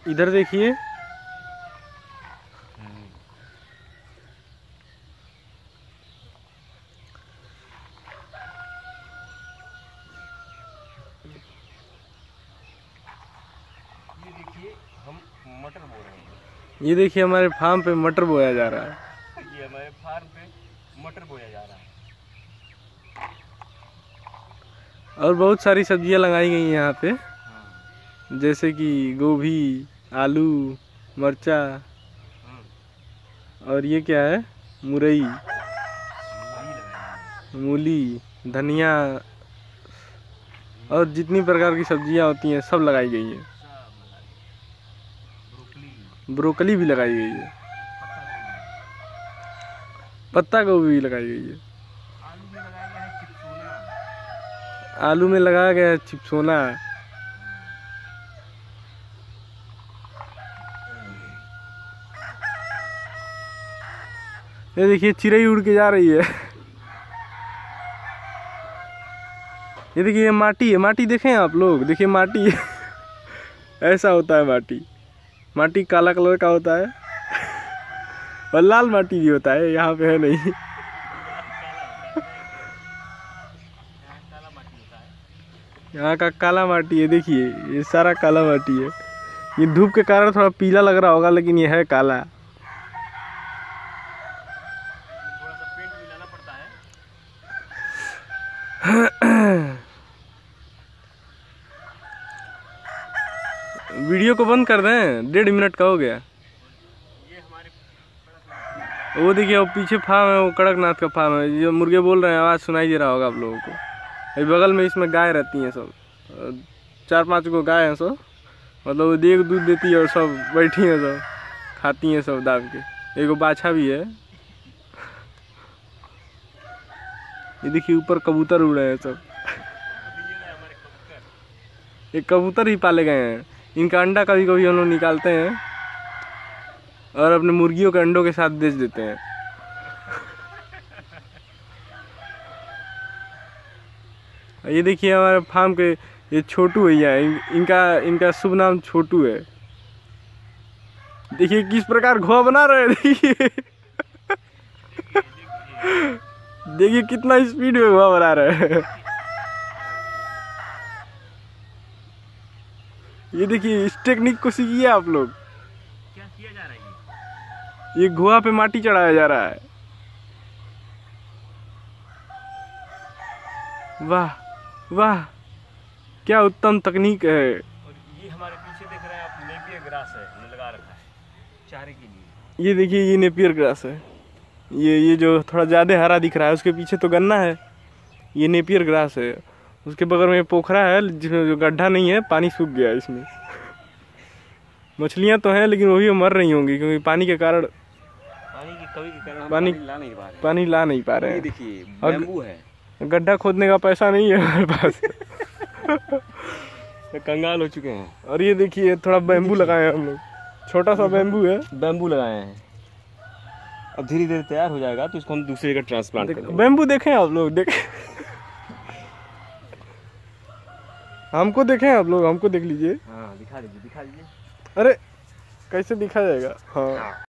इधर देखिए, ये देखिए हम मटर बो रहे हैं। ये देखिए हमारे फार्म पे मटर बोया जा रहा है। ये हमारे फार्म पे मटर बोया जा रहा है। और बहुत सारी सब्जियां लगाई गई हैं यहाँ पे, जैसे कि गोभी, आलू, मरचा, और ये क्या है, मुरई, मूली, धनिया, और जितनी प्रकार की सब्जियां होती हैं सब लगाई गई है। ब्रोकली भी लगाई गई है, पत्ता गोभी भी लगाई गई है, आलू में लगाया गया है चिप्सोना। ये देखिए चिड़ै उड़ के जा रही है। ये देखिए ये माटी है, माटी देखें आप लोग, देखिए माटी ऐसा होता है माटी। माटी काला कलर का होता है और लाल माटी भी होता है, यहाँ पे है नहीं। यहाँ का काला माटी है, देखिए ये सारा काला माटी है। ये धूप के कारण थोड़ा पीला लग रहा होगा, लेकिन ये है काला। थोड़ा सा पेंट मिलाना पड़ता है। वीडियो को बंद कर दें, 1.5 मिनट का हो गया। ये हमारे वो देखिए वो पीछे फार्म है, वो कड़कनाथ का फार्म है। जो मुर्गे बोल रहे हैं, आवाज़ सुनाई दे रहा होगा आप लोगों को। अभी बगल में इसमें गाय रहती हैं सब, 4-5 गो गाय हैं सब, मतलब एक दूध देती है और सब बैठी हैं, सब खाती हैं सब दाब के। एगो बाछा भी है। ये देखिए ऊपर कबूतर उड़ रहे हैं सब। ये कबूतर ही पाले गए हैं। इनका अंडा कभी कभी हम लोग निकालते हैं और अपने मुर्गियों के अंडों के साथ बेच देते हैं। ये देखिए हमारे फार्म के ये छोटू भैया, इनका शुभ नाम छोटू है। देखिए किस प्रकार घोआ बना रहे हैं, देखिए देखिए कितना स्पीड में घोआ बना रहे हैं। ये देखिए इस टेक्निक को सीखिए आप लोग। क्या किया जा रहा है? ये घोआ पे माटी चढ़ाया जा रहा है। वाह वाह, क्या उत्तम तकनीक है। और ये हमारे पीछे देख रहे हैं आप, नेपियर ग्रास है, हमने लगा रखा है चारे के लिए। ये देखिए ये नेपियर ग्रास है। ये जो थोड़ा ज़्यादा हरा दिख रहा है, उसके पीछे तो गन्ना है, ये नेपियर ग्रास है। उसके बगल में पोखरा है जिसमें जो गड्ढा नहीं है, पानी सूख गया है इसमें। मछलियाँ तो हैं लेकिन वो भी मर रही होंगी, क्योंकि पानी के कारण, पानी की कमी के कारण हम पानी पानी ला नहीं पा रहे हैं। ये देखिए बैम्बू है, गड्ढा खोदने का पैसा नहीं है हमारे पास। तो कंगाल हो चुके हैं। और ये देखिए थोड़ा बैम्बू लगाए हैं हम लोग, छोटा सा बैम्बू है, बैम्बू लगाए हैं। अब धीरे धीरे तैयार हो जाएगा तो इसको हम दूसरे का ट्रांसप्लांट करेंगे। बैम्बू देखें आप लोग, देखें हमको देखें आप लोग, हमको देख लीजिए। हाँ दिखा दीजिए, दिखा दीजिए। अरे कैसे दिखा जाएगा। हाँ